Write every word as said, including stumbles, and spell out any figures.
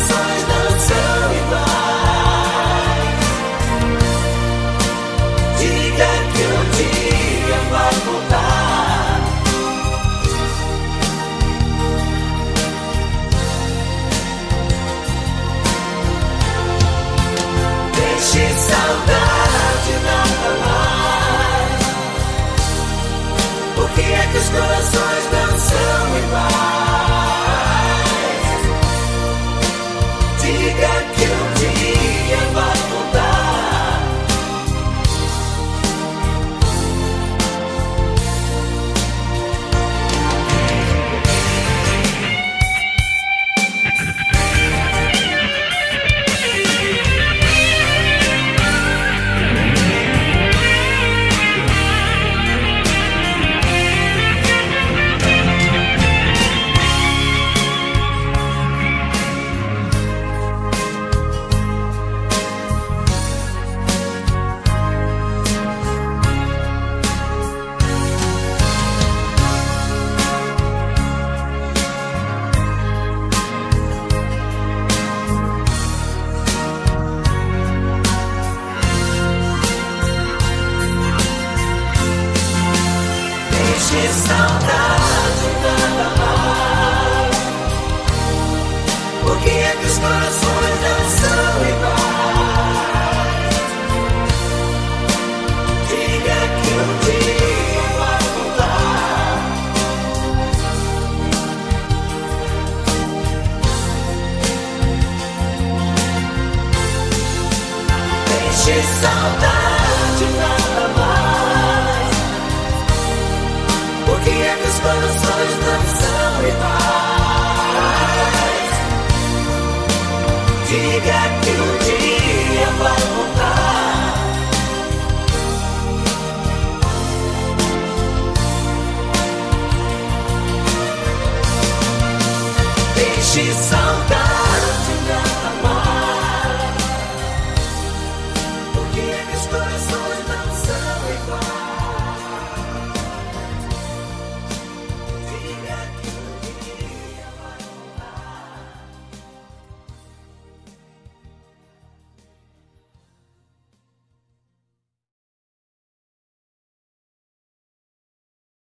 corações não são iguais. Diga que um dia vai voltar. Deixe saudade nada mais. Por que é que os corações não são iguais? Diga que um dia vai voltar. Deixe saudade nada mais. Por que é que os corações não são iguais? Diga que um dia vai voltar. Deixe saudade nada mais. Por que é que os corações não são iguais? Diga que um dia vai voltar. Deixe saudade.